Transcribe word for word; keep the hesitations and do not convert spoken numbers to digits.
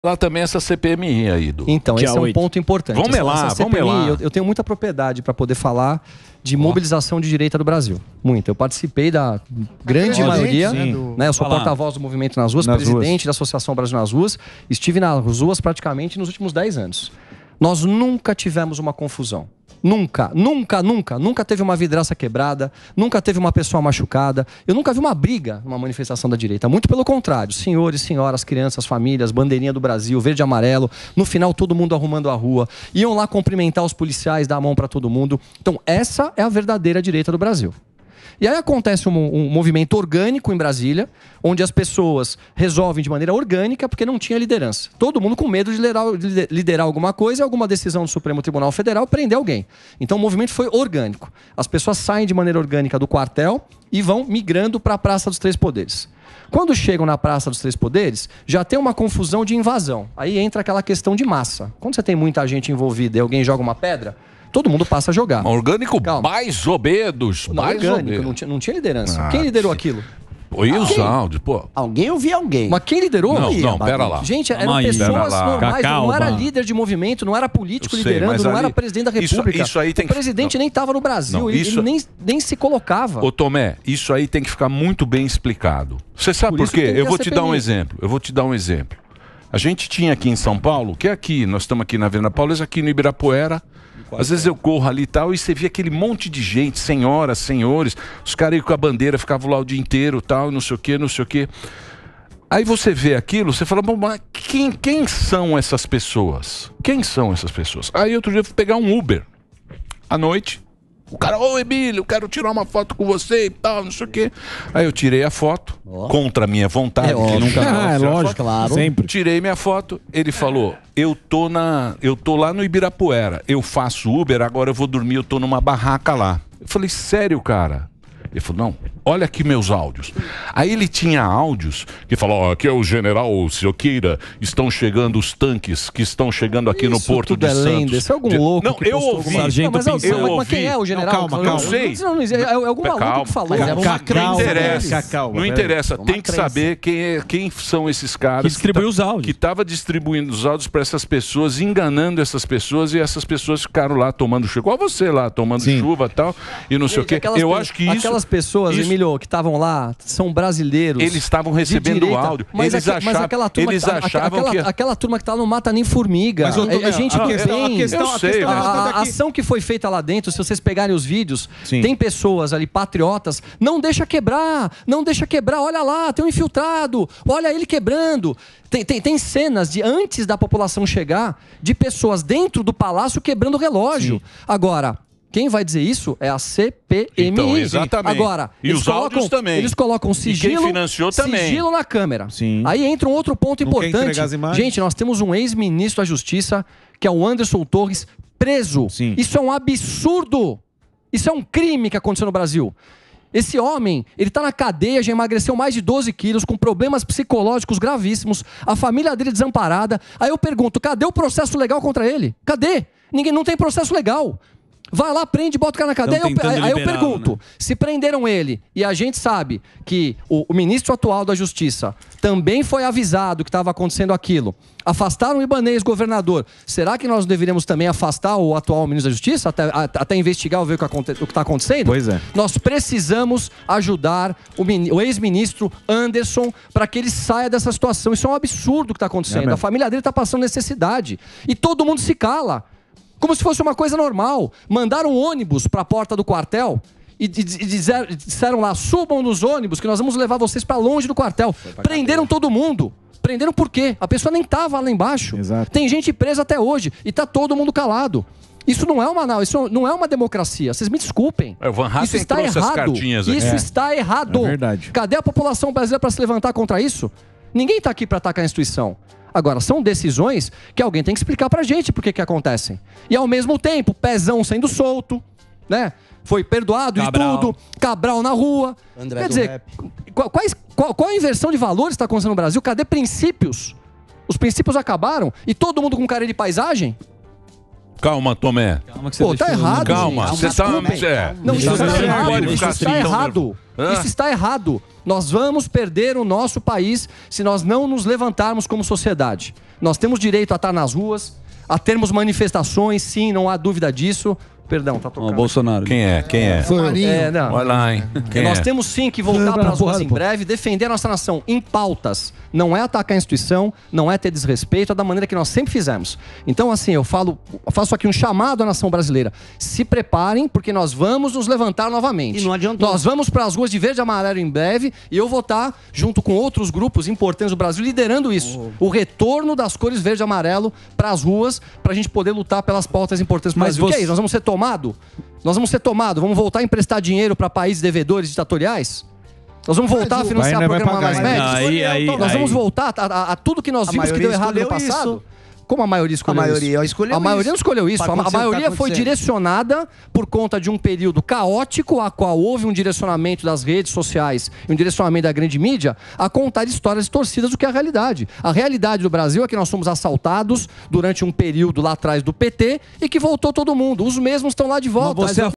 lá também essa C P M I aí, do Então, esse é um ponto importante. Vamos Essa- lá, essa C P M I, vamos lá. Eu, eu tenho muita propriedade para poder falar de mobilização de direita do Brasil. Muito. Eu participei da grande Ó, maioria. sim. Né, eu sou Falar. porta-voz do Movimento nas Ruas, Nas presidente da Associação Brasil nas Ruas. Estive nas ruas praticamente nos últimos dez anos. Nós nunca tivemos uma confusão. Nunca, nunca, nunca, nunca teve uma vidraça quebrada, nunca teve uma pessoa machucada. Eu nunca vi uma briga numa manifestação da direita. Muito pelo contrário. Senhores, senhoras, crianças, famílias, bandeirinha do Brasil, verde e amarelo. No final, todo mundo arrumando a rua. Iam lá cumprimentar os policiais, dar a mão para todo mundo. Então, essa é a verdadeira direita do Brasil. E aí acontece um, um movimento orgânico em Brasília, onde as pessoas resolvem de maneira orgânica porque não tinha liderança. Todo mundo com medo de liderar, de liderar alguma coisa, alguma decisão do Supremo Tribunal Federal, prender alguém. Então o movimento foi orgânico. As pessoas saem de maneira orgânica do quartel e vão migrando para a Praça dos Três Poderes. Quando chegam na Praça dos Três Poderes, já tem uma confusão de invasão. Aí entra aquela questão de massa. Quando você tem muita gente envolvida e alguém joga uma pedra, todo mundo passa a jogar. Orgânico mais obedos, Não, mais orgânico, obedos. não tinha, não tinha liderança. Ah, Quem liderou aquilo? E os Quem? áudios, pô. Alguém ouvia alguém. Mas quem liderou? Não, não, pera lá. Gente, eram Calma aí. pessoas Pera lá. normais, não era Calma. líder de movimento, não era político Eu sei, liderando, mas não ali- era presidente da isso- República. isso aí tem o que- presidente não. nem estava no Brasil, Não, ele, isso- ele nem, nem se colocava. Ô Tomé, isso aí tem que ficar muito bem explicado. Você sabe Por por, isso quê? tem que Eu ter vou a te C P dar um M I. exemplo. Eu vou te dar um exemplo. A gente tinha aqui em São Paulo, que é aqui, nós estamos aqui na Avenida Paulista, aqui no Ibirapuera. Às vezes eu corro ali e tal, e você via aquele monte de gente, senhoras, senhores, os caras aí com a bandeira ficavam lá o dia inteiro, tal, não sei o quê, não sei o quê. Aí você vê aquilo, você fala, bom, mas quem, quem são essas pessoas? Quem são essas pessoas? Aí outro dia eu fui pegar um Uber, à noite, o cara, ô Emílio, eu quero tirar uma foto com você e tal, não sei o quê. Aí eu tirei a foto, contra a minha vontade. É porque óbvio. nunca Ah, gosto de é tirar lógico, foto. claro. Sempre. Tirei minha foto, ele falou, eu tô, na, eu tô lá no Ibirapuera, eu faço Uber, agora eu vou dormir, eu tô numa barraca lá. Eu falei, sério, cara? Ele falou, não, olha aqui meus áudios. Aí ele tinha áudios que falou, ó, aqui é o general Sioqueira, estão chegando os tanques que estão chegando aqui no Isso Porto tudo de é Santos. lenda, isso é algum De- louco Não, que eu postou ouvi. alguma- Não, mas eu- eu mas ouvi. quem é o general? Não, calma, Não, calma. não, Não sei. não, não, é, é algum maluco Calma. que falou. Mas Era não uma crença interessa. deles. Não interessa. Tem que saber quem, é, quem são esses caras. Que distribuiu os áudios. Que estava distribuindo os áudios para essas pessoas, enganando essas pessoas, e essas pessoas ficaram lá tomando chuva. Igual você lá, tomando chuva e tal, e não sei o Gente, quê. aquelas Eu pe- acho que isso... Aquelas pessoas, isso- Emílio, que estavam lá, são brasileiros. Eles estavam de recebendo direita, áudio. Mas, Eles aque- mas achavam- aquela turma, eles que tá- achavam aquela, que- aquela turma que tá não mata nem formiga. Mas, ô, é, é Tomé, gente a que questão- vem. a questão- a Eu questão sei, é a, essa a daqui. ação que foi feita lá dentro, se vocês pegarem os vídeos, tem pessoas ali, patriotas, não deixa quebrar, não deixa quebrar, olha lá, tem um infiltrado, olha ele quebrando. Tem, tem, tem cenas de antes da população chegar, de pessoas dentro do palácio quebrando o relógio. Agora, quem vai dizer isso é a C P M I. Então, exatamente. Agora, E eles os colocam, áudios também. Eles colocam E quem sigilo, financiou também. sigilo na câmera. Aí entra um outro ponto Não quer importante. entregar as imagens? Gente, nós temos um ex-ministro da Justiça, que é o Anderson Torres, preso. Isso é um absurdo. Isso é um crime que aconteceu no Brasil. Esse homem, ele tá na cadeia, já emagreceu mais de doze quilos, com problemas psicológicos gravíssimos, a família dele desamparada. Aí eu pergunto, cadê o processo legal contra ele? Cadê? Ninguém, não tem processo legal. Vai lá, prende, bota o cara na cadeia. Tão Aí eu, tentando aí eu liberá-lo, pergunto, se prenderam ele, e a gente sabe que o, o ministro atual da Justiça também foi avisado que estava acontecendo aquilo, afastaram o Ibanez, governador, será que nós deveríamos também afastar o atual ministro da Justiça, até, a- até investigar, ver o que está acontecendo? Pois é. Nós precisamos ajudar o, mini- o ex-ministro Anderson para que ele saia dessa situação. Isso é um absurdo que está acontecendo. É a família dele está passando necessidade. E todo mundo se cala. Como se fosse uma coisa normal. Mandaram um ônibus para a porta do quartel e, e- e dizer- disseram lá, subam nos ônibus que nós vamos levar vocês para longe do quartel. Prenderam todo mundo. Prenderam por quê? A pessoa nem estava lá embaixo. Tem gente presa até hoje e está todo mundo calado. Isso não é uma não, isso não é uma democracia. Vocês me desculpem. É, o Van Hatten Isso está trouxe as errado. cartinhas aqui. Isso É. está errado. É verdade. Cadê a população brasileira para se levantar contra isso? Ninguém está aqui para atacar a instituição. Agora, são decisões que alguém tem que explicar pra gente por que que acontecem. E ao mesmo tempo, Pezão sendo solto, né? Foi perdoado Cabral. e tudo, Cabral na rua. André Quer do dizer, Rap. qual, quais- qual- qual a inversão de valores está acontecendo no Brasil? Cadê princípios? Os princípios acabaram e todo mundo com cara de paisagem? Calma, Tomé. Calma que você Pô, tá errado. Calma, gente. você tá... É. Não, isso está errado. Isso está errado. Isso está errado. Nós vamos perder o nosso país se nós não nos levantarmos como sociedade. Nós temos direito a estar nas ruas, a termos manifestações, sim, não há dúvida disso. Perdão, tá tocando. O Bolsonaro. Quem é? Quem é? Foi. É, não. Olha lá, hein? Quem Nós é? temos sim que voltar para as ruas em breve, defender a nossa nação em pautas. Não é atacar a instituição, não é ter desrespeito, é da maneira que nós sempre fizemos. Então, assim, eu falo, eu faço aqui um chamado à nação brasileira. Se preparem, porque nós vamos nos levantar novamente. E não adiantou. Nós vamos para as ruas de verde e amarelo em breve e eu vou estar, junto com outros grupos importantes do Brasil, liderando isso. Oh. O retorno das cores verde e amarelo para as ruas, para a gente poder lutar pelas pautas importantes do Mas Brasil. você... O que é isso? Nós vamos ser tomados? Nós vamos ser tomados? Vamos voltar a emprestar dinheiro para países devedores ditatoriais? Nós vamos voltar a financiar programa mais médicos? Aí, aí, nós aí. vamos voltar a, a, a tudo que nós vimos que deu errado no passado? Isso. Como a maioria escolheu a maioria isso? Escolheu a maioria isso. não escolheu isso. A, a maioria foi direcionada por conta de um período caótico, a qual houve um direcionamento das redes sociais e um direcionamento da grande mídia a contar histórias distorcidas do que é a realidade. A realidade do Brasil é que nós fomos assaltados durante um período lá atrás do P T e que voltou todo mundo. Os mesmos estão lá de volta.